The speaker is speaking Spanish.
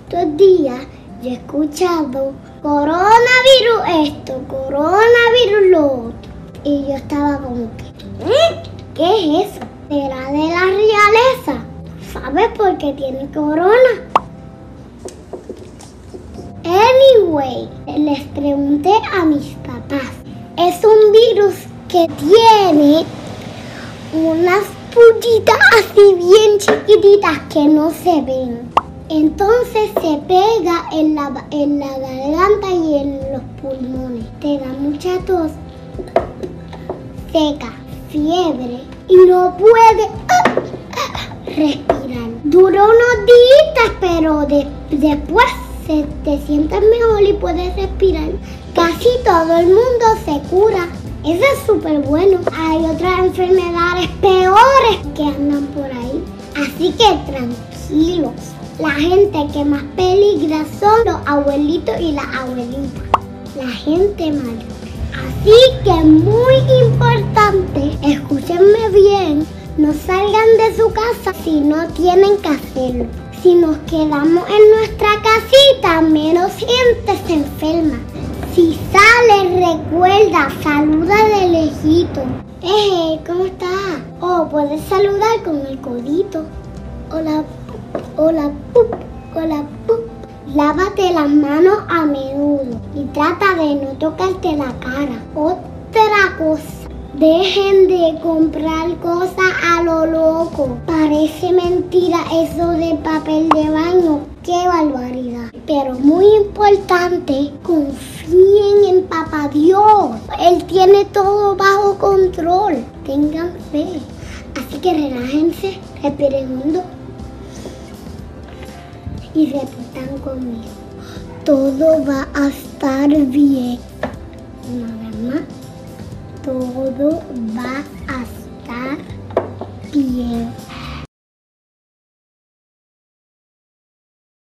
estos días yo he escuchado coronavirus esto, coronavirus lo otro. Y yo estaba como que, ¿qué es eso? ¿Será de la realeza? ¿Sabes por qué tiene corona? Anyway, les pregunté a mis papás. Es un virus que tiene unas puntitas así bien chiquititas que no se ven. Entonces se pega en la garganta y en los pulmones. Te da mucha tos, seca, fiebre y no puede respirar. Dura unos días, pero después te sientes mejor y puedes respirar. Casi todo el mundo se cura. Eso es súper bueno. Hay otras enfermedades peores que andan por ahí. Así que tranquilos. La gente que más peligra son los abuelitos y las abuelitas. La gente mayor. Así que muy importante, escúchenme bien, no salgan de su casa si no tienen que hacerlo. Si nos quedamos en nuestra casita, menos gente se enferma. Si sales, recuerda, saluda de lejito. ¿Cómo estás? O puedes saludar con el codito. Hola, hola, pup, hola, pup. Lávate las manos a menudo y trata de no tocarte la cara. Otra cosa, dejen de comprar cosas a lo loco. Parece mentira eso de papel de baño. ¡Qué barbaridad! Pero muy importante, confíen en Papá Dios. Él tiene todo bajo control. Tengan fe. Así que relájense, respiren hondo y repitan conmigo. Todo va a estar bien. Una vez más. Todo va a estar bien.